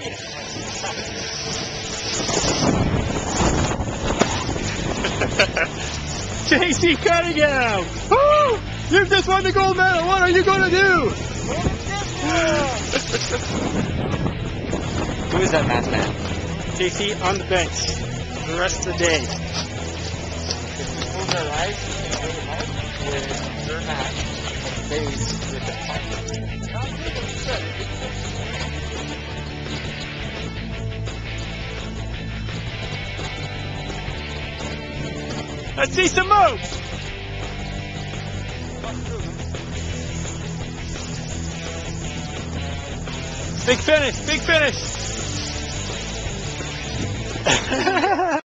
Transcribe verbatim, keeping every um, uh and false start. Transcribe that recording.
J C Cunningham! Woo! You've just won the gold medal! What are you going to do? Who is that masked man? J C on the bench for the rest of the day. Move their lives with their mask and face with the pipe. Let's see some moves! Big finish, big finish!